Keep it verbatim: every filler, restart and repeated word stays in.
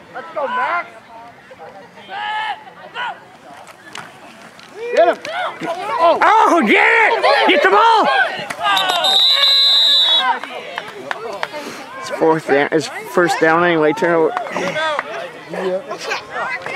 Let's go, Max. Get him! Oh, oh get it! Get the ball! It's fourth down. It's first down anyway. Turn over.